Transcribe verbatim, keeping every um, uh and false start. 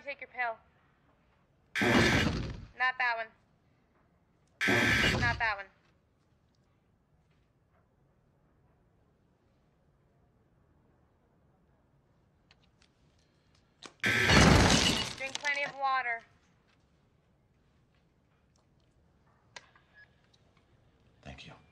take your pill. Not that one. Not that one. Drink plenty of water. Thank you.